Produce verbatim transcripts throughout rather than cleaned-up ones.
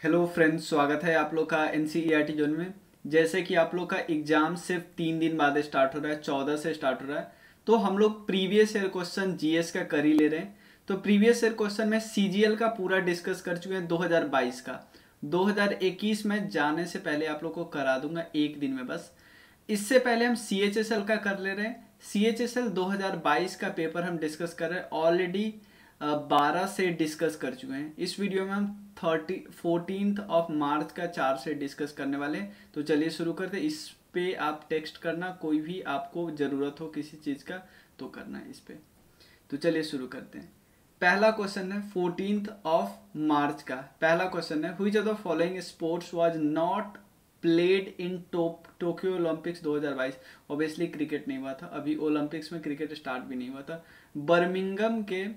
Hello friends, स्वागत है आप लोग का एनसीईआरटी जोन में। जैसे कि आप लोग का एग्जाम सिर्फ तीन दिन बाद स्टार्ट हो रहा है, चौदह से स्टार्ट हो रहा है, तो हम लोग प्रीवियस ईयर क्वेश्चन जीएस का कर ही ले रहे हैं। तो प्रीवियस ईयर क्वेश्चन में सीजीएल का पूरा डिस्कस कर चुके हैं दो हज़ार बाईस का। दो हज़ार इक्कीस में जाने से पहले आप लोग को करा दूंगा एक दिन में बस। इससे पहले हम सीएचएसएल का कर ले रहे हैं। सीएचएसएल दो हज़ार बाईस का पेपर हम डिस्कस कर रहे हैं, ऑलरेडी बारह से डिस्कस कर चुके हैं। इस वीडियो में हम थर्टी फोर्टीन ऑफ मार्च का चार से डिस्कस करने वाले हैं। तो चलिए शुरू करते हैं। इस पे आप टेक्स्ट करना, कोई भी आपको ज़रूरत हो किसी चीज़ का तो करना है इस पे। तो चलिए शुरू करते हैं। पहला क्वेश्चन है फोर्टीन ऑफ मार्च का। पहला क्वेश्चन है, which of the following sports was not played in Tokyo Olympics दो हज़ार बाईस। ऑब्वियसली क्रिकेट नहीं हुआ था, अभी ओलंपिक्स में क्रिकेट स्टार्ट भी नहीं हुआ था। बर्मिंगम के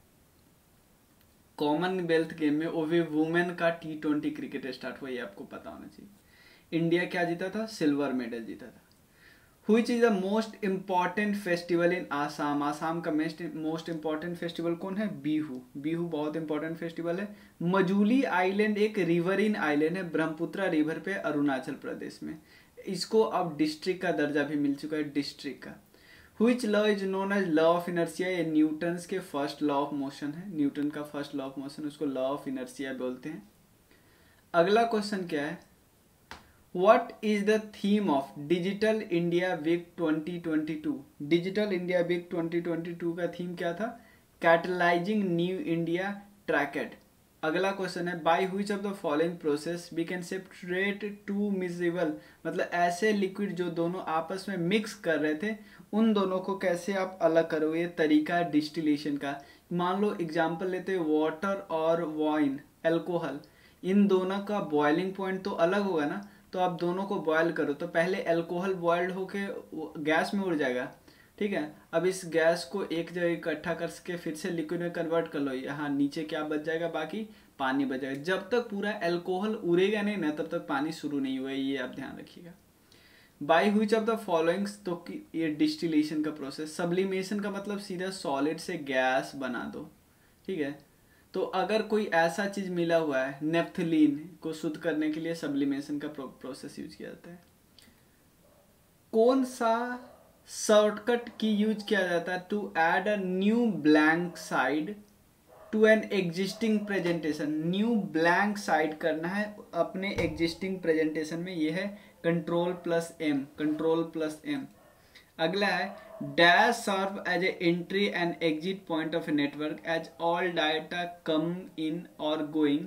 कॉमनवेल्थ गेम में वो भी वुमेन का टी ट्वेंटी क्रिकेट स्टार्ट हुआ, ये आपको पता होना चाहिए। इंडिया क्या जीता था? सिल्वर मेडल जीता था। Which is the most important festival in Assam. Assam का मोस्ट इम्पॉर्टेंट फेस्टिवल कौन है? बिहू। बिहू बहुत इंपॉर्टेंट फेस्टिवल है। मजूली आइलैंड एक रिवरिन आइलैंड है ब्रह्मपुत्रा रिवर पे, अरुणाचल प्रदेश में। इसको अब डिस्ट्रिक्ट का दर्जा भी मिल चुका है, डिस्ट्रिक्ट का। Which law is known as law of inertia? ये न्यूटन्स के फर्स्ट लॉ ऑफ मोशन है। न्यूटन का फर्स्ट लॉ ऑफ मोशन, उसको लॉ ऑफ इनर्शिया बोलते हैं। अगला क्वेश्चन क्या है? What is the theme of digital India week twenty twenty two? Digital India week twenty twenty two का थीम क्या था? Catalysing new India techade. अगला क्वेश्चन है, by which of the following process we can separate two miscible. मतलब ऐसे liquid जो दोनों आपस में मिक्स कर रहे थे, उन दोनों को कैसे आप अलग करोगे? तरीका डिस्टिलेशन का। मान लो एग्जांपल लेते हैं वाटर और वाइन, अल्कोहल, इन दोनों का बॉइलिंग पॉइंट तो अलग होगा ना। तो आप दोनों को बॉयल करो तो पहले अल्कोहल बॉइल्ड होके गैस में उड़ जाएगा, ठीक है। अब इस गैस को एक जगह इकट्ठा करके फिर से लिक्विड में कन्वर्ट कर लो। यहाँ नीचे क्या बच जाएगा? बाकी पानी बच जाएगा। जब तक पूरा अल्कोहल उड़ेगा नहीं ना, तब तक पानी शुरू नहीं हुआ, ये आप ध्यान रखिएगा। By which of the followings, तो ये डिस्टिलेशन का प्रोसेस। सब्लिमेशन का मतलब सीधा सॉलिड से गैस बना दो, ठीक है। तो अगर कोई ऐसा चीज मिला हुआ है, नेफ्थलीन को शुद्ध करने के लिए सब्लिमेशन का प्रोसेस यूज किया जाता है। कौन सा शॉर्टकट की यूज किया जाता है to add a new blank side to an existing presentation? New blank side करना है अपने एग्जिस्टिंग प्रेजेंटेशन में, ये है control plus M, control plus M. अगला है, dash serve as a entry and exit point of a network as all data come in or going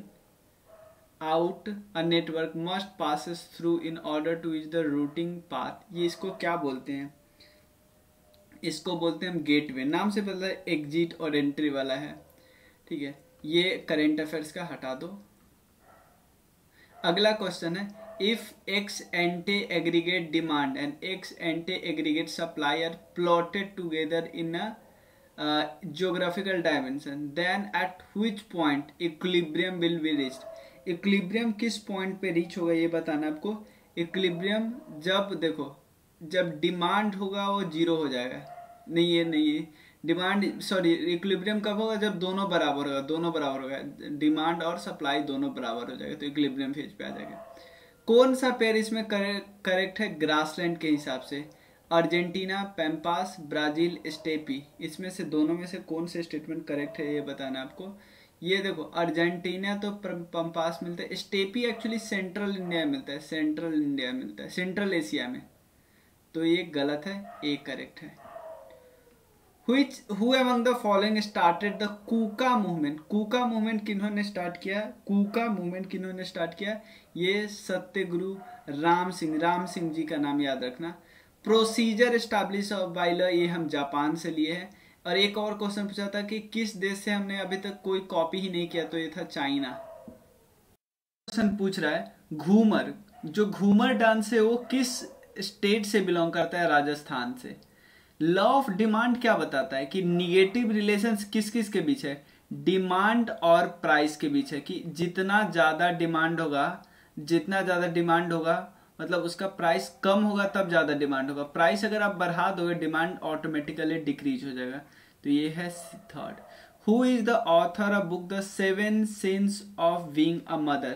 out a network must passes through in order to use the routing path. ये इसको क्या बोलते हैं? इसको बोलते हैं हम gateway. नाम से पता है एग्जिट और एंट्री वाला है, ठीक है। ये करेंट अफेयर्स का हटा दो। अगला क्वेश्चन है, if ex ante aggregate demand and ex ante aggregate supply are plotted together in a geographical dimension, then at which point equilibrium will be reached. Equilibrium किस पॉइंट पे रीच होगा ये बताना आपको। इक्विलिब्रियम जब देखो, जब डिमांड होगा वो जीरो हो जाएगा। नहीं ये नहीं है डिमांड, सॉरी, इक्विलिब्रियम कब होगा? जब दोनों बराबर होगा, दोनों बराबर होगा, डिमांड और सप्लाई दोनों बराबर हो जाएगा, तो इक्विलिब्रियम फेज पे आ जाएगा। कौन सा पेयर इसमें करेक्ट है ग्रासलैंड के हिसाब से? Argentina, pampas, Brazil, steppe. इसमें से दोनों में से कौन से स्टेटमेंट करेक्ट है ये बताना आपको। ये देखो, अर्जेंटीना तो पंपास मिलता है, स्टेपी एक्चुअली सेंट्रल इंडिया में मिलता है, सेंट्रल इंडिया में मिलता है, सेंट्रल एशिया में, तो ये गलत है, ए करेक्ट है। Which who among the following started the Kuka movement? Kuka movement किन्होंने स्टार्ट किया? कूका मूवमेंट किन्होंने स्टार्ट किया? ये सत्यगुरु राम सिंह, राम सिंह जी का नाम याद रखना। प्रोसीजर एस्टैब्लिश बाय लॉ, ये हम जापान से लिए हैं। और एक और क्वेश्चन पूछा था कि किस देश से हमने अभी तक कोई कॉपी ही नहीं किया, तो ये था चाइना। क्वेश्चन पूछ रहा है, घूमर, जो घूमर डांस है वो किस स्टेट से बिलोंग करता है? राजस्थान से। लॉ ऑफ डिमांड क्या बताता है कि निगेटिव रिलेशंस किस किस के बीच है? डिमांड और प्राइस के बीच है, कि जितना ज्यादा डिमांड होगा, जितना ज्यादा डिमांड होगा मतलब उसका प्राइस कम होगा तब ज्यादा डिमांड होगा। प्राइस अगर आप बढ़ा दोगे, डिमांड ऑटोमेटिकली डिक्रीज हो जाएगा। तो ये है third. Who is the author of book the seven sins of being a mother?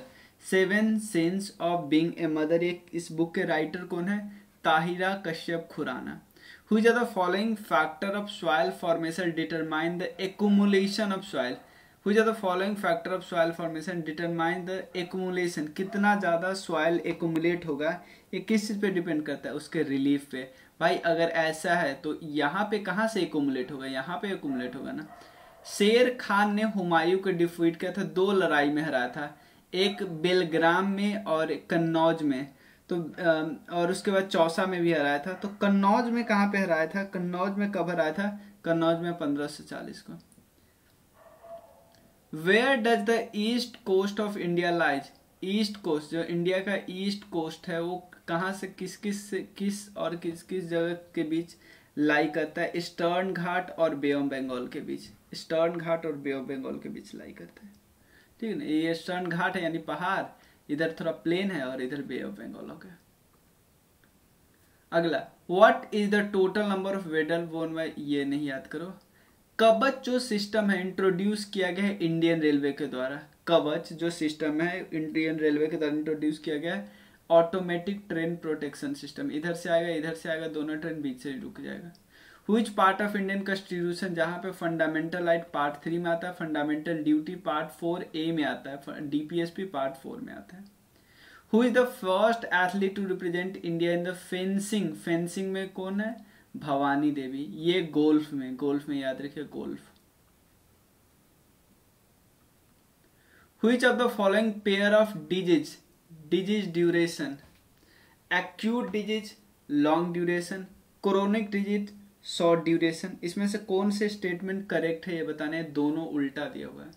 Seven sins of being a mother, एक इस बुक के राइटर कौन है? Tahira Kashyap Khurana. Which are the following factor of soil formation determine the accumulation of soil? Which are the following factor of soil formation determine the accumulation? कितना ज़्यादा soil accumulate होगा, ये किस चीज़ पे डिपेंड करता है? उसके रिलीफ पे। भाई अगर ऐसा है तो यहाँ पे कहाँ से accumulate होगा? यहाँ पे accumulate होगा ना। शेर खान ने हुमायूं को डिफीट किया था, दो लड़ाई में हराया था, एक बेलग्राम में और कन्नौज में, तो और उसके बाद चौसा में भी हराया था। तो कन्नौज में कहाँ पे हराया था? कन्नौज में कब हराया था? कन्नौज में पंद्रह सौ चालीस को। Where does the east coast of India lies? East coast, जो इंडिया का ईस्ट कोस्ट है, वो कहाँ से किस किस से किस और किस किस जगह के बीच लाई करता है? ईस्टर्न घाट और बे ऑफ बंगाल के बीच। ईस्टर्न घाट और बे ऑफ बंगाल के बीच लाई करता है, ठीक है ना। ये ईस्टर्न घाट है यानी पहाड़, इधर थोड़ा प्लेन है और इधर बे ऑफ बंगाल हो गया। अगला, what is the total number of वेडल बोन बाय, ये नहीं याद करो। कवच जो सिस्टम है इंट्रोड्यूस किया गया है इंडियन रेलवे के द्वारा। कवच जो सिस्टम है इंडियन रेलवे के द्वारा इंट्रोड्यूस किया गया है। ऑटोमेटिक ट्रेन प्रोटेक्शन सिस्टम, इधर से आएगा इधर से आएगा, दोनों ट्रेन बीच से रुक जाएगा। Which part of Indian constitution, जहां पे फंडामेंटल राइट पार्ट थ्री में आता है, fundamental duty part four A में आता है, डीपीएसपी पार्ट फोर में आता है। Who is the first athlete to represent India in the fencing? Fencing में कौन है? भवानी देवी। ये गोल्फ में, गोल्फ में याद रखिए, golf. Which of the following pair of disease, disease duration, acute disease long duration, chronic disease short duration, इसमें से कौन से स्टेटमेंट करेक्ट है ये बताने, दोनों उल्टा दिया हुआ है,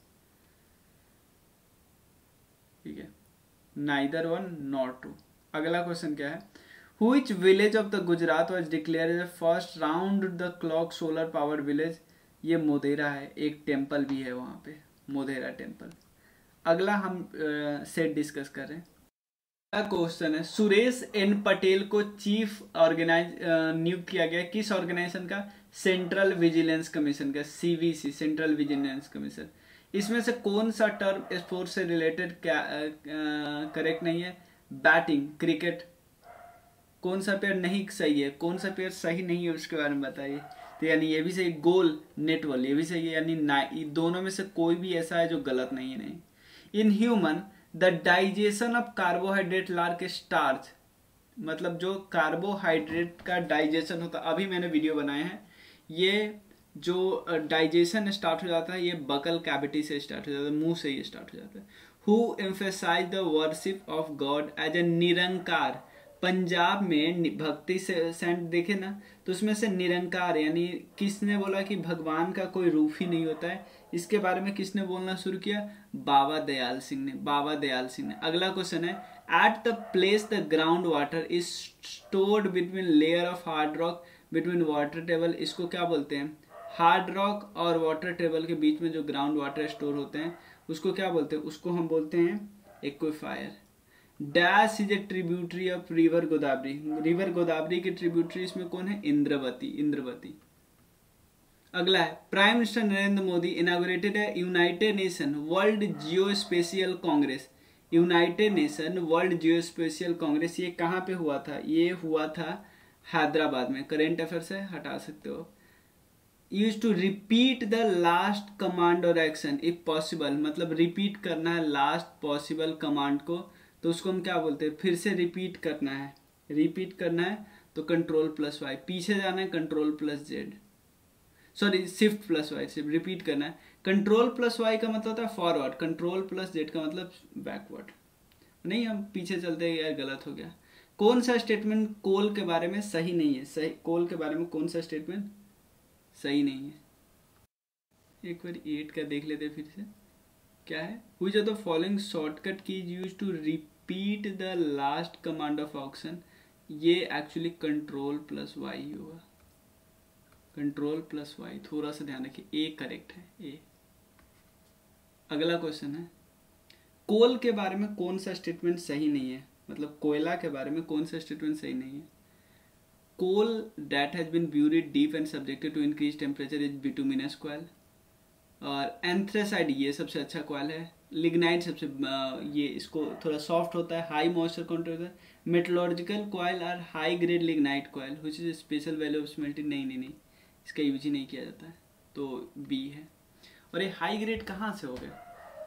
ठीक है, नाइदर वन नॉर टू। अगला क्वेश्चन क्या है? Which village of the Gujarat was declared as the first round the clock solar powered village? ये मोधेरा है, एक टेम्पल भी है वहां पे, मोधेरा टेम्पल। अगला हम सेट डिस्कस कर रहे हैं। क्वेश्चन है, सुरेश एन पटेल को चीफ ऑर्गेनाइज नियुक्त किया गया किस ऑर्गेनाइजेशन का? सेंट्रल विजिलेंस कमीशन का, सीवीसी, सेंट्रल विजिलेंस कमीशन। इसमें से कौन सा टर्म स्पोर्ट्स से रिलेटेड करेक्ट नहीं है? Batting, cricket. कौन सा पेयर नहीं सही है? कौन सा पेयर सही नहीं है उसके बारे में बताइए। तो यानी ये भी सही, गोल नेट बॉल ये भी सही है, यानी दोनों में से कोई भी ऐसा है जो गलत नहीं है। नहीं, in human the digestion of carbohydrate like starch, मतलब जो कार्बोहाइड्रेट का डाइजेशन होता है, अभी मैंने वीडियो बनाए हैं, ये जो डाइजेशन स्टार्ट हो जाता है ये बकल कैविटी से स्टार्ट हो जाता है, मुंह से ये स्टार्ट हो जाता है। Who emphasise the worship of god as a निरंकार? पंजाब में भक्ति से सेंट देखे ना, तो उसमें से निरंकार यानी किसने बोला कि भगवान का कोई रूप ही नहीं होता है? इसके बारे में किसने बोलना शुरू किया? बाबा दयाल सिंह ने, बाबा दयाल सिंह ने। अगला क्वेश्चन है, at the place the ground water is stored between layer of hard rock between water table, इसको क्या बोलते हैं? हार्ड रॉक और वाटर टेबल के बीच में जो ग्राउंड वाटर स्टोर होते हैं उसको क्या बोलते हैं? उसको हम बोलते हैं aquifer. Dash is a tributary of river Godavari, river Godavari की ट्रिब्यूटरी इसमें कौन है? इंद्रवती, इंद्रवती। अगला है, prime minister Narendra Modi inaugurated है United Nation World Geospatial Congress. United Nation World Geospatial Congress ये कहाँ पे हुआ था? ये हुआ था हैदराबाद में। करेंट अफेयर्स है, हटा सकते हो। Use to repeat the last command or action if possible, मतलब रिपीट करना है लास्ट पॉसिबल कमांड को, तो उसको हम क्या बोलते हैं? फिर से रिपीट करना है, रिपीट करना है तो कंट्रोल प्लस वाई, पीछे जाना है control plus Z, sorry shift plus Y, सिर्फ रिपीट करना है। कंट्रोल प्लस वाई का मतलब होता है फॉरवर्ड, कंट्रोल प्लस जेड का मतलब बैकवर्ड। नहीं, हम पीछे चलते यार, गलत हो गया। कौन सा स्टेटमेंट कोल के बारे में सही नहीं है? सही, कोल के बारे में कौन सा स्टेटमेंट सही नहीं है? एक बार एट का देख लेते फिर से, क्या है? Which of the following shortcut key is used to repeat the last command of option? ये एक्चुअली कंट्रोल प्लस वाई होगा, कंट्रोल प्लस वाई। थोड़ा सा ध्यान रखिए, ए करेक्ट है, ए। अगला क्वेश्चन है, कोल के बारे में कौन सा स्टेटमेंट सही नहीं है? मतलब कोयला के बारे में कौन सा स्टेटमेंट सही नहीं है? कोल that has been buried deep and subjected to increased temperature is bituminous coal. और एंथ्रेसाइड ये सबसे अच्छा कॉयल है। लिग्नाइट सबसे ये इसको थोड़ा सॉफ्ट होता है, हाई मॉइस्चर कंटेंट होता है। मेटलर्जिकल कॉयल और high grade lignite coal which is special value of smelting, नहीं नहीं नहीं इसका यूज ही नहीं किया जाता है, तो बी है। और ये हाई ग्रेड कहाँ से हो गया?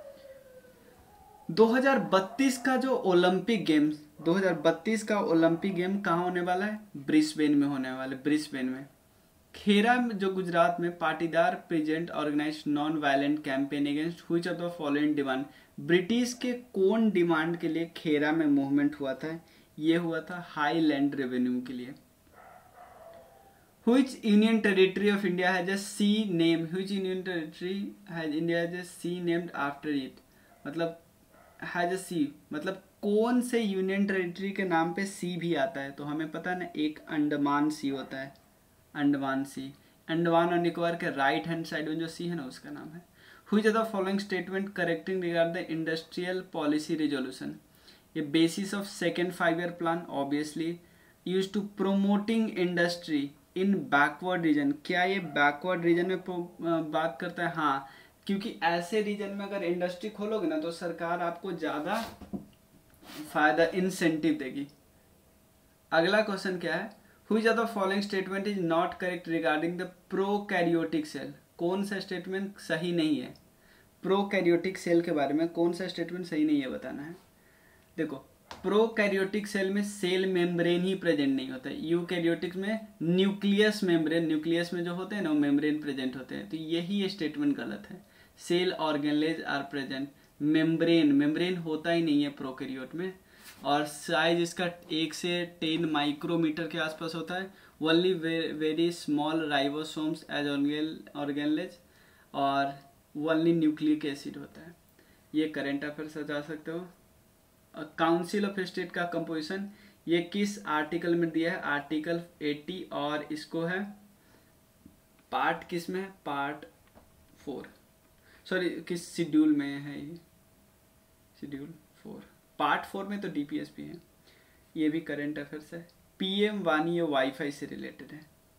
दो हज़ार बत्तीस का जो ओलंपिक गेम्स, दो हज़ार बत्तीस का ओलंपिक गेम कहाँ होने वाला है? ब्रिस्बेन में होने वाला है, ब्रिस्बेन में। खेरा में जो गुजरात में Patidar present organise non violent campaign against which of the following demand, British के कौन डिमांड के लिए खेरा में मूवमेंट हुआ था? ये हुआ था हाई लैंड रेवेन्यू के लिए। Which union territory of India has a sea name? Which union territory has India has a sea named after it? मतलब has a sea मतलब कौन से यूनियन टेरिटरी के नाम पे सी भी आता है? तो हमें पता है ना, एक अंडमान सी होता है, अंडमान सी। अंडमान और निकोबार के राइट हैंड साइड में जो सी है ना, उसका नाम है। Which of the following statement correcting regard the industrial policy resolution? ये basis of second five year plan obviously used to promoting industry in backward region. क्या ये बैकवर्ड रीजन में बात करता है? हाँ, क्योंकि ऐसे रीजन में अगर इंडस्ट्री खोलोगे ना तो सरकार आपको ज्यादा फायदा इंसेंटिव देगी। अगला क्वेश्चन क्या है? Which of the following statement is not correct regarding the prokaryotic cell? कौन सा स्टेटमेंट सही नहीं है? प्रोकैरियोटिक सेल के बारे में कौन सा स्टेटमेंट सही नहीं है बताना है। देखो, प्रोकैरियोटिक सेल में सेल मेम्ब्रेन ही प्रेजेंट नहीं होता है। यूकैरियोटिक में न्यूक्लियस मेम्ब्रेन, न्यूक्लियस में जो होते हैं ना वो मेम्ब्रेन प्रेजेंट होते हैं, तो यही स्टेटमेंट गलत है। Cell organelles are present, membrane membrane होता ही नहीं है प्रोकैरियोट में। और साइज इसका एक से टेन माइक्रोमीटर के आसपास होता है। Only very small ribosomes as organelles और ओनली न्यूक्लिक एसिड होता है। ये करेंट अफेयर्स से जा सकते हो। काउंसिल ऑफ स्टेट का कंपोजिशन ये किस आर्टिकल में दिया है? आर्टिकल अस्सी, और इसको है पार्ट किस में है? पार्ट फोर, सॉरी किस शेड्यूल में है ये? शेड्यूल फोर, पार्ट फोर में तो डीपीएसपी है। ये भी करंट अफेयर्स है। पीएम वानी ये वाईफाई से रिलेटेड है।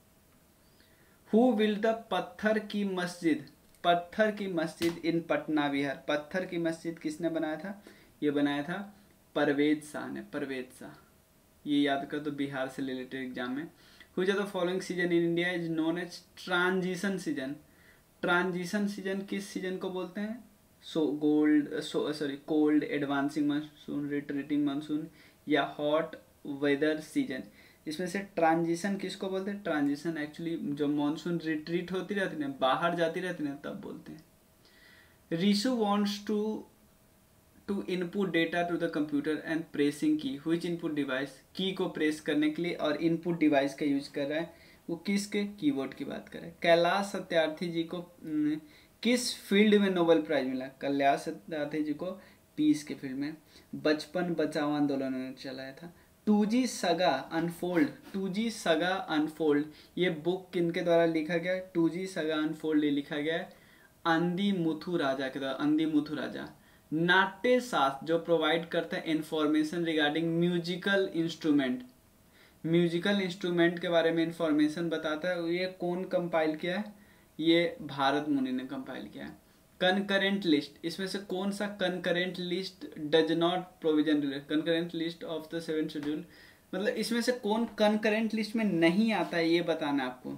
हु बिल्ड द पत्थर की मस्जिद? पत्थर की मस्जिद इन पटना बिहार। पत्थर की मस्जिद किसने बनाया था? ये बनाया था परवेज शाह ने, परवेज शाह। ये याद कर, तो बिहार से रिलेटेड एग्जाम में। Which of the following season in India is known as transition season? Transition season किस सीजन को बोलते हैं? So gold so sorry cold advancing monsoon, retreating monsoon या हॉट वेदर सीजन। इसमें से ट्रांजिशन किसको बोलते हैं? ट्रांजिशन एक्चुअली जो मानसून रिट्रीट होती रहती है, बाहर जाती रहती है, तब बोलते हैं। Rishu wants to to input data to the computer and pressing key, which input device? Key को प्रेस करने के लिए और इनपुट डिवाइस का यूज कर रहा है, वो किसके? कीबोर्ड की बात कर रहा है। कैलाश सत्यार्थी जी को न, किस फील्ड में नोबेल प्राइज मिला? कैलाश सत्यार्थी जी को पीस के फील्ड में। बचपन बचाओ आंदोलन उन्होंने चलाया था। टू जी सगा अनफोल्ड, टू जी सगा अनफोल्ड ये बुक किनके द्वारा लिखा गया? टू जी सगा अनफोल्ड ये लिखा गया है अंदी मुथु राजा के द्वारा, अंदी मुथु राजा। नाट्य शास्त्र जो प्रोवाइड करता है information regarding musical instrument, musical instrument के बारे में इंफॉर्मेशन बताता है, ये कौन कंपाइल किया है? ये भारत मुनि ने कंपाइल किया है। कनकरेंट लिस्ट, इसमें से कौन सा concurrent list does not provision? Concurrent list of the seven schedule, मतलब इसमें से कौन कनकरेंट लिस्ट में नहीं आता है, ये बताना है आपको।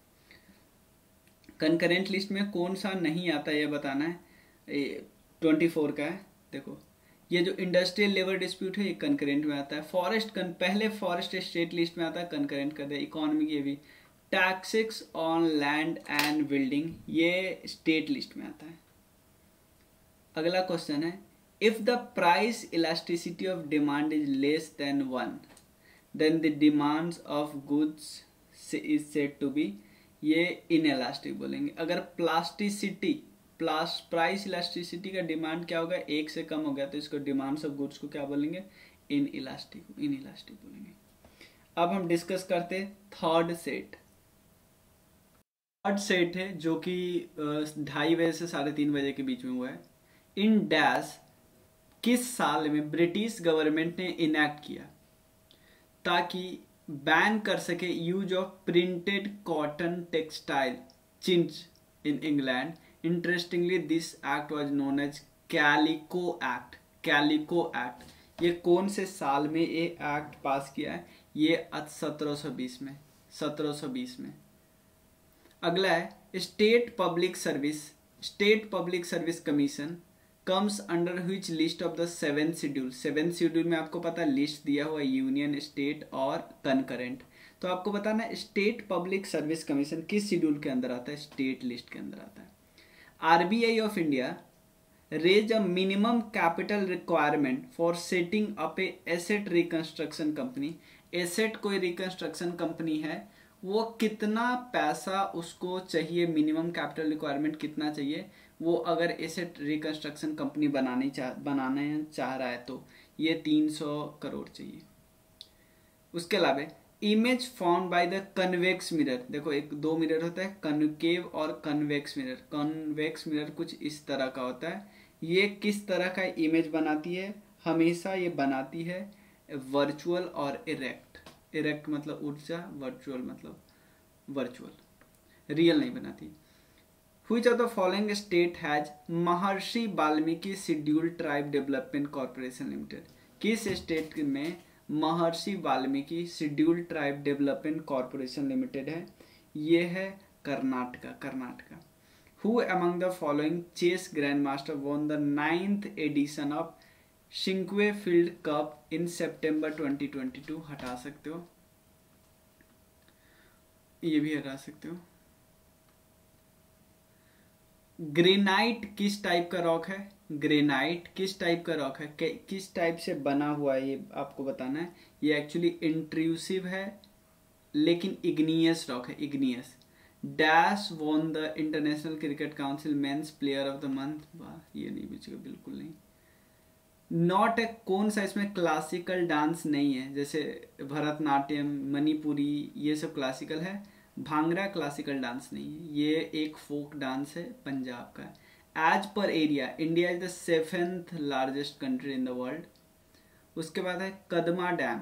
कनकरेंट लिस्ट में कौन सा नहीं आता है ये बताना है। ट्वेंटी फोर का है। देखो, ये जो इंडस्ट्रियल लेबर डिस्प्यूट है ये कनकरेंट में आता है। फॉरेस्ट कन, पहले फॉरेस्ट स्टेट लिस्ट में आता है, कनकरेंट कर दिया। इकोनॉमी ये भी। Taxes on land and building ये स्टेट लिस्ट में आता है। अगला क्वेश्चन है, if the price elasticity of demand is less than one then the demands of goods is said to be, ये इनएलास्टिक बोलेंगे। अगर प्लास्टिसिटी प्लास प्राइस इलास्टिसिटी का डिमांड क्या होगा? एक से कम हो गया, तो इसको डिमांड्स ऑफ गुड्स को क्या बोलेंगे? इन इलास्टिक, इन इलास्टिक बोलेंगे। अब हम डिस्कस करते हैं थर्ड सेट। थर्ड सेट है जो कि ढाई बजे से साढ़े तीन बजे के बीच में हुआ है। इन डैश किस साल में ब्रिटिश गवर्नमेंट ने इनैक्ट किया ताकि बैन कर सके use of printed cotton textile chintz in England interestingly this act was known as calico act. Calico act ये कौन से साल में ये एक्ट पास किया है? ये सत्रह सौ बीस में, सत्रह सौ बीस में। अगला है state public service. State public service commission comes under which list of the seventh schedule. Seventh schedule में आपको पता है लिस्ट दिया हुआ यूनियन, स्टेट और कंकरेंट। तो आपको बताना है स्टेट पब्लिक सर्विस कमीशन किस शेड्यूल के अंदर आता है? स्टेट लिस्ट के अंदर आता है। RBI of India raise a minimum capital requirement for setting up a asset reconstruction company. Asset कोई रिकंस्ट्रक्शन कंपनी है, वो कितना पैसा उसको चाहिए, मिनिमम कैपिटल रिक्वायरमेंट कितना चाहिए, वो अगर एसेट रिकंस्ट्रक्शन कंपनी बनानी चाह बनाने चाह रहा है तो ये तीन सौ करोड़ चाहिए। उसके अलावा image found by the convex mirror. देखो एक दो मिरर होता है, कन्केव और कन्वेक्स मिरर। कन्वेक्स मिरर कुछ इस तरह का होता है। ये किस तरह का इमेज बनाती है? हमेशा ये बनाती है वर्चुअल और इरेक्ट। इरेक्ट मतलब ऊर्जा, वर्चुअल मतलब वर्चुअल, रियल नहीं बनाती। Which of the following state has Maharshi Valmiki schedule tribe development corporation limited? किस स्टेट में Maharshi Valmiki schedule tribe development corporation limited है? ये है Karnataka. Karnataka. Who among the following chess grandmaster won the ninth edition of Sinquefield Cup in September twenty twenty two? हटा सकते हो, ये भी हटा सकते हो। ग्रेनाइट किस टाइप का रॉक है? ग्रेनाइट किस टाइप का रॉक है, किस टाइप से बना हुआ है, ये आपको बताना है। ये एक्चुअली इंट्रूसिव है लेकिन इग्नियस रॉक है, igneous. Dash won the International Cricket Council men's player of the month? वाह, ये नहीं बचेगा, बिल्कुल नहीं। नॉट ए कौन सा इसमें क्लासिकल डांस नहीं है? जैसे भरतनाट्यम, मणिपुरी, ये सब क्लासिकल है। भांगड़ा क्लासिकल डांस नहीं है, ये एक फोक डांस है पंजाब का। As per area India is the seventh largest country in the world. उसके बाद है कदमा डैम।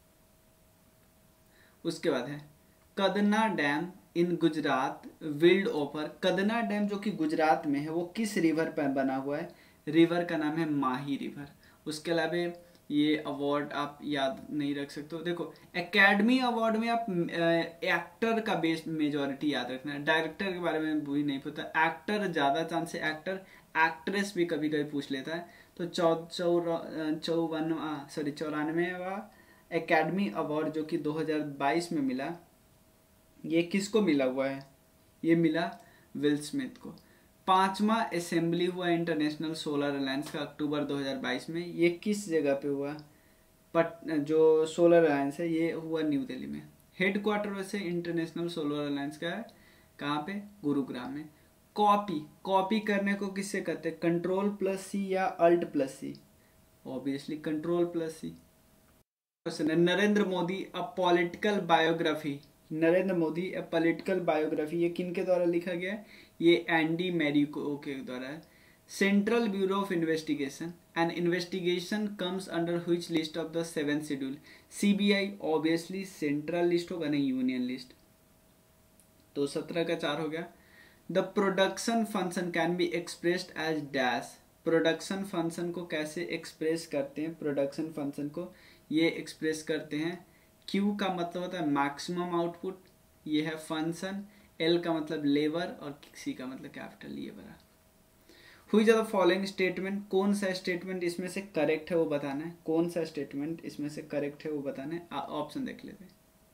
उसके बाद है कदना डैम इन गुजरात विल्ड ओपर। कदना डैम जो कि गुजरात में है वो किस रिवर पर बना हुआ है? रिवर का नाम है माही रिवर। उसके अलावा ये अवार्ड आप याद नहीं रख सकते हो। देखो एकेडमी अवार्ड में आप एक्टर का बेस मेजॉरिटी याद रखना है, डायरेक्टर के बारे में भी नहीं पता। एक्टर ज्यादा चांस है, एक्टर एक्ट्रेस भी कभी कभी पूछ लेता है। तो चौ चौवनवा सॉरी चौरानवेवा एकेडमी अवार्ड जो कि दो हज़ार बाईस में मिला, ये किसको मिला हुआ है? ये मिला विल स्मिथ को। पांचवा असेंबली हुआ इंटरनेशनल सोलर अलायंस का अक्टूबर दो हज़ार बाईस में। ये किस जगह पे हुआ? पट जो सोलर अलायंस है ये हुआ न्यू दिल्ली में। हेडक्वार्टर वैसे इंटरनेशनल सोलर अलायंस का है कहाँ पे? गुरुग्राम में। कॉपी कॉपी करने को किससे कहते हैं? कंट्रोल प्लस सी या alt plus C? Obviously control plus C. Question है Narendra Modi a political biography. Narendra Modi a political biography ये किन के द्वारा लिखा गया है? ये एंडी मैरिको के द्वारा है। Central Bureau of Investigation and investigation comes under which list of the seventh schedule? CBI obviously central list होगा, नहीं यूनियन लिस्ट। तो सत्रह का चार हो गया। The production function can be expressed as dash. Production function को कैसे एक्सप्रेस करते हैं? प्रोडक्शन फंक्शन को ये एक्सप्रेस करते हैं, Q का मतलब होता है मैक्सिमम आउटपुट, ये है फंक्शन। L का मतलब लेबर और C का मतलब कैपिटल, ये बड़ा। हुई द फॉलोइंग स्टेटमेंट, कौन सा स्टेटमेंट इसमें से करेक्ट है वो बताना है। कौन सा स्टेटमेंट इसमें से करेक्ट है वो बताना है। ऑप्शन देख लेते हैं।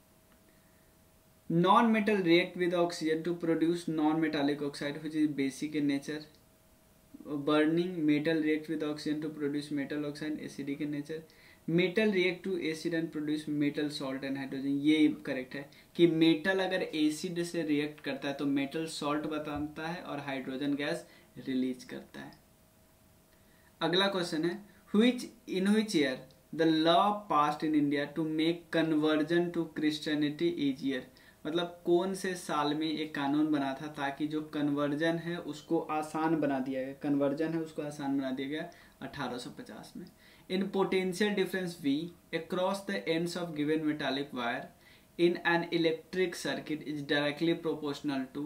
Non metal react with oxygen to produce non metallic oxide which is basic in nature. Burning metal react with oxygen to produce metal oxide, acidic in nature. Metal react to acid and produce metal salt and hydrogen, ये correct है कि metal अगर acid से react करता है तो metal salt बनाता है और हाइड्रोजन गैस रिलीज करता है। अगला क्वेश्चन है which in which year the law passed in India to make conversion to Christianity easier. मतलब कौन से साल में एक कानून बना था ताकि जो कन्वर्जन है उसको आसान बना दिया गया। कन्वर्जन है उसको आसान बना दिया गया अठारह सौ पचास में। In potential difference V across the ends of given metallic wire in an electric circuit is directly proportional to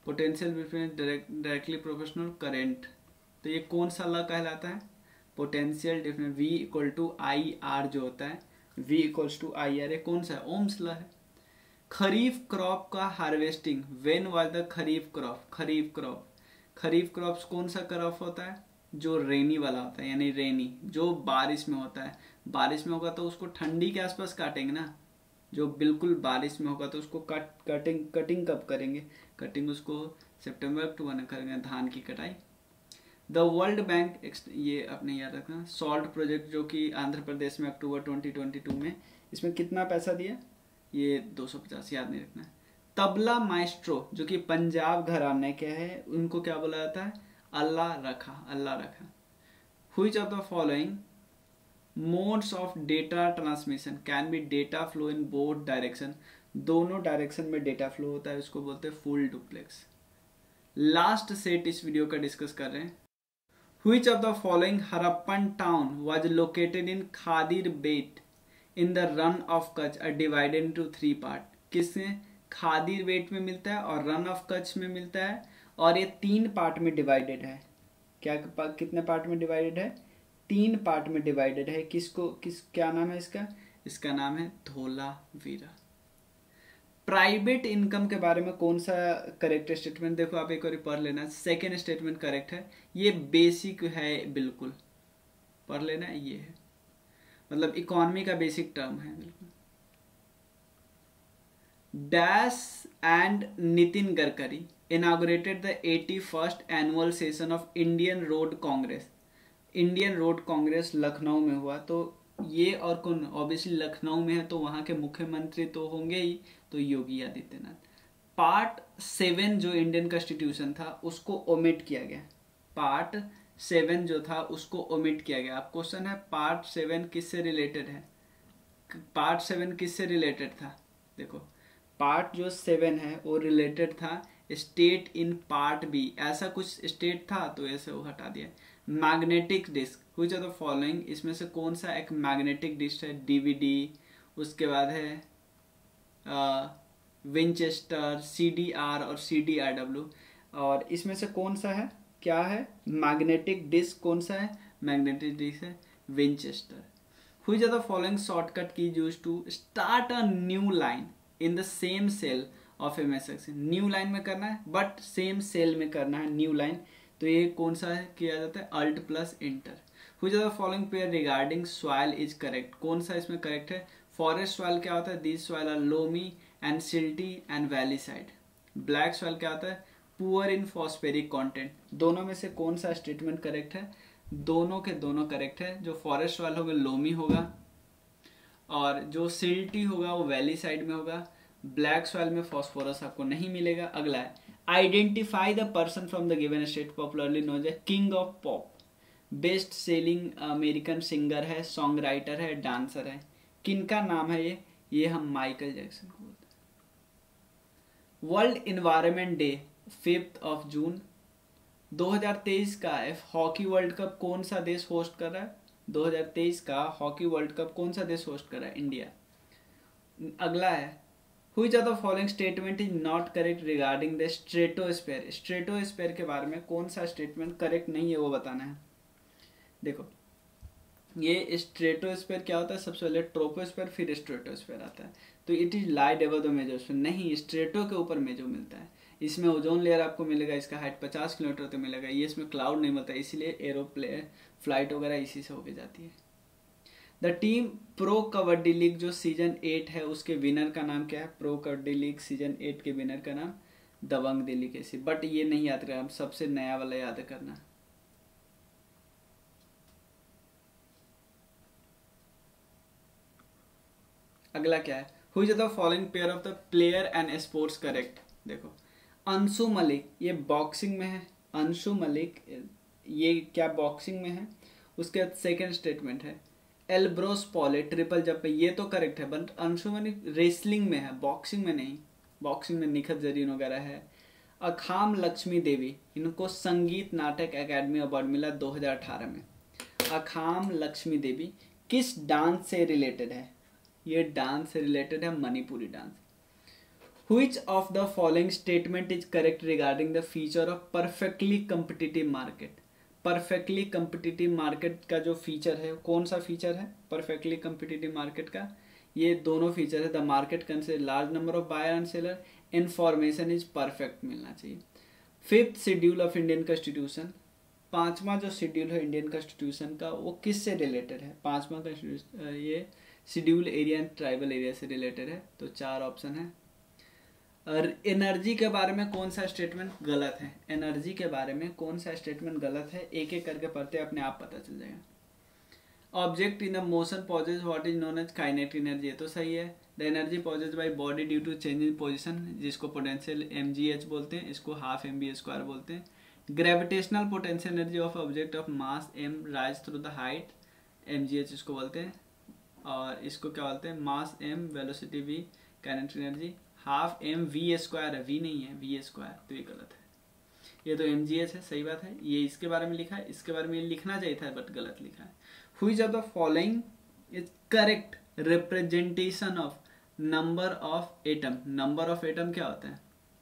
potential difference directly proportional current, तो ये कौन सा लॉ कहलाता है? Potential difference, V equal to I R जो होता है, V equals to I R, ये कौन सा है? ओम्स लॉ है। खरीफ क्रॉप का harvesting, when was the kharif crop? Kharif crop, kharif crops कौन सा क्रॉप होता है? जो रेनी वाला होता है, यानी रेनी, जो बारिश में होता है। बारिश में होगा तो उसको ठंडी के आसपास काटेंगे ना, जो बिल्कुल बारिश में होगा तो उसको कट कटिंग कटिंग कब करेंगे? कटिंग उसको सितंबर अक्टूबर में करेंगे, धान की कटाई। द वर्ल्ड बैंक, ये अपने याद रखना, सॉल्ट प्रोजेक्ट जो कि आंध्र प्रदेश में अक्टूबर ट्वेंटी ट्वेंटी टू में, इसमें कितना पैसा दिया? ये दो सौ पचास, याद नहीं रखना। तबला माइस्ट्रो जो कि पंजाब घराने के हैं, उनको क्या बोला जाता है? अल्लाह Rakha, Allah Rakha. Which of the following modes of data transmission can be data flow in both direction? दोनों डायरेक्शन में डेटा फ्लो होता है, उसको बोलते हैं फुल डुप्लेक्स। लास्ट सेट इस वीडियो का डिस्कस कर रहे हैं। Which of the following Harappan town was located in Khadir Bet in the Rann of Kutch are divided into three part? किसमें? खादिर बेट में मिलता है और रन ऑफ कच्छ में मिलता है, और ये तीन पार्ट में डिवाइडेड है। क्या कितने पार्ट में डिवाइडेड है? तीन पार्ट में डिवाइडेड है। किसको किस क्या नाम है इसका? इसका नाम है धोलावीरा। प्राइवेट इनकम के बारे में कौन सा करेक्ट स्टेटमेंट? देखो आप एक बार पढ़ लेना, सेकेंड स्टेटमेंट करेक्ट है, ये बेसिक है, बिल्कुल पढ़ लेना, ये है मतलब इकोनॉमी का बेसिक टर्म है बिल्कुल। Dash and Nitin Gadkari inaugurated the eighty-first annual session of Indian Road Congress. Indian road congress Lucknow में हुआ, तो ये और कौन? ऑब्वियसली लखनऊ में है तो वहाँ के मुख्यमंत्री तो होंगे ही, तो योगी आदित्यनाथ। पार्ट सेवन जो इंडियन कॉन्स्टिट्यूशन था उसको ओमिट किया गया, पार्ट सेवन जो था उसको ओमिट किया गया। अब क्वेश्चन है पार्ट सेवन किससे रिलेटेड है? पार्ट सेवन किससे रिलेटेड था? देखो पार्ट जो सेवन है वो रिलेटेड था स्टेट इन पार्ट बी, ऐसा कुछ स्टेट था तो ऐसे वो हटा दिया। Magnetic disk, which of the following, इसमें से कौन सा एक मैग्नेटिक डिस्क है? डीवीडी, उसके बाद है विंचेस्टर, सीडीआर और सीडीआरडब्ल्यू, और इसमें से कौन सा है? क्या है? मैग्नेटिक डिस्क कौन सा है? मैग्नेटिक डिस्क है Winchester. Which of the following shortcut key use to start a new line in the same cell of a message? New line में करना है बट सेम सेल में करना है न्यू लाइन, तो ये कौन सा है किया जाता है? Alt plus enter. Which of the following pair regarding soil is correct? कौन सा इसमें करेक्ट है? फॉरेस्ट सॉइल क्या होता है? This soil are loamy and silty and valley side. Black soil क्या होता है? Poor in phosphoric content. दोनों में से कौन सा स्टेटमेंट करेक्ट है? दोनों के दोनों करेक्ट है। जो फॉरेस्ट सॉइल होगा लोमी होगा, और जो सिल्टी होगा वो वैली साइड में होगा। ब्लैक सॉइल में फॉस्फोरस आपको नहीं मिलेगा। अगला है identify the person from the given state popularly known as king of pop. Best selling American singer है, सॉन्ग राइटर है, डांसर है, किनका नाम है ये? ये हम माइकल जैक्सन को बोलते हैं। World environment day fifth of June दो हज़ार तेईस का हॉकी वर्ल्ड कप कौन सा देश होस्ट कर रहा है? दो हज़ार तेईस का हॉकी वर्ल्ड कप कौन सा देश होस्ट कर रहा है? इंडिया। अगला है which of the following statement is not correct regarding the stratosphere? Stratosphere के बारे में कौन सा स्टेटमेंट करेक्ट नहीं है वो बताना है। देखो ये स्ट्रेटोस्फेयर क्या होता है? सबसे पहले ट्रोपोस्फेयर फिर स्ट्रेटोस्फेयर आता है, तो it is lied above the mesosphere. नहीं, स्ट्रेटो के ऊपर मेजो मिलता है। इसमें ओजोन लेयर आपको मिलेगा, इसका हाइट पचास किलोमीटर तो मिलेगा। ये इसमें क्लाउड नहीं मिलता, इसीलिए एरोप्लेन फ्लाइट वगैरह इसी से होके जाती है। The team pro kabaddi league जो सीजन एट है उसके विनर का नाम क्या है? Pro kabaddi league season eight के विनर का नाम दबंग दिल्ली केसी। बट ये नहीं याद करना, सबसे नया वाला याद करना। अगला क्या है? Which of the following pair of the player and sports correct? देखो अंशु मलिक ये बॉक्सिंग में है, अंशु मलिक ये क्या बॉक्सिंग में है? उसके बाद सेकेंड स्टेटमेंट है एल्ब्रोस पॉले ट्रिपल जंप पे, ये तो करेक्ट है, बट अंशु मलिक रेसलिंग में है, बॉक्सिंग में नहीं। बॉक्सिंग में निखत जरीन वगैरह है। अखाम लक्ष्मी देवी, इनको संगीत नाटक एकेडमी अवार्ड मिला दो हज़ार अठारह में। अखाम लक्ष्मी देवी किस डांस से रिलेटेड है? ये डांस से रिलेटेड है Manipuri dance. Which of the following statement is correct regarding the feature of perfectly competitive market? perfectly competitive market का जो फीचर है कौन सा फीचर है perfectly competitive market का? ये दोनों फीचर है. The market consider large number of buyer and seller, information is perfect मिलना चाहिए. Fifth schedule of Indian constitution, पांचवा जो शेड्यूल है इंडियन कॉन्स्टिट्यूशन का वो किससे रिलेटेड है? पांचवा का ये schedule area and tribal area से रिलेटेड है. तो चार ऑप्शन है. और एनर्जी के बारे में कौन सा स्टेटमेंट गलत है? एनर्जी के बारे में कौन सा स्टेटमेंट गलत है? एक एक करके पढ़ते अपने आप पता चल जाएगा. Object in the motion possesses what is known as kinetic energy, ये तो सही है. The energy possesses by body due to change in position, जिसको पोटेंशियल एम जी एच बोलते हैं, इसको हाफ एम बी स्क्वायर बोलते हैं. Gravitational potential energy of object of mass m rise through the height, m g h इसको बोलते हैं. और इसको क्या बोलते हैं? Mass m velocity we kinetic energy. Half m v square है, वी नहीं है, वी स्क्वायर, तो ये गलत है. ये तो एम जी एच है, सही बात है. ये इसके बारे में लिखा है, इसके बारे में ये लिखना चाहिए था बट गलत लिखा है. Which of the following is correct representation of number of atom? Number of atom क्या होता है?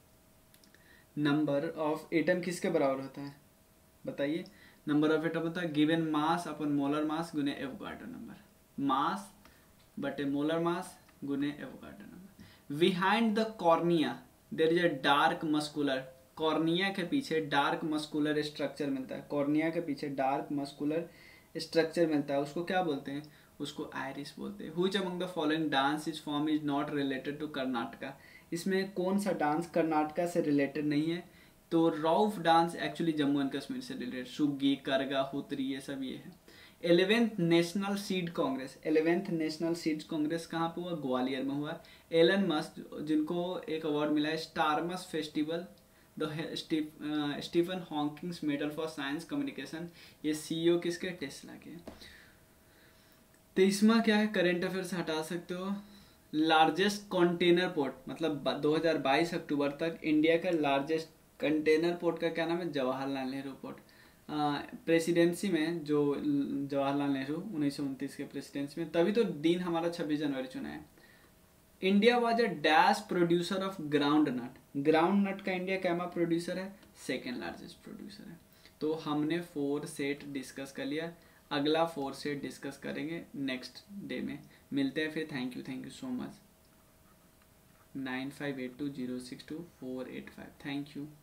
नंबर ऑफ एटम किसके बराबर होता है बताइए? नंबर ऑफ एटम होता है गिवन मास अपन मोलर मास गुने एवोगाड्रो नंबर. मास बटे मोलर मास गुने Avogadro number. Behind the cornea there is a dark muscular, cornea के पीछे डार्क मस्कुलर स्ट्रक्चर मिलता है. कॉर्निया के पीछे डार्क मस्कुलर स्ट्रक्चर मिलता है, उसको क्या बोलते हैं? उसको आयरिस बोलते हैं. Which among the following dance is form is not related to Karnataka? इसमें कौन सा डांस कर्नाटका से रिलेटेड नहीं है? तो Rouf dance actually Jammu and Kashmir से रिलेटेड. सुग्गी, करगा, हुतरी, ये सब ये है. Eleventh national seed congress, eleventh national seed congress कहाँ पे हुआ? ग्वालियर में हुआ. एलन मस्क, जिनको एक अवार्ड मिला है Starmus festival, the Stephen Hawkings medal for science communication, ये सीईओ किसके? टेस्ला के. तेईसवां क्या है? करेंट अफेयर्स हटा सकते हो. लार्जेस्ट कंटेनर पोर्ट, मतलब दो हज़ार बाईस अक्टूबर तक इंडिया का लार्जेस्ट कंटेनर पोर्ट का क्या नाम है? जवाहरलाल नेहरू पोर्ट. प्रेसिडेंसी में जो जवाहरलाल नेहरू उन्नीस सौ उनतीस के प्रेसिडेंसी में, तभी तो दिन हमारा छब्बीस जनवरी चुना है. India was a dash producer of ground nut, ground nut का इंडिया क्या प्रोड्यूसर है? सेकेंड लार्जेस्ट प्रोड्यूसर है. तो हमने फोर सेट डिस्कस कर लिया. अगला फोर सेट डिस्कस करेंगे नेक्स्ट डे में. मिलते हैं फिर. Thank you thank you so much. Nine five eight two zero six two four eight five. Thank you.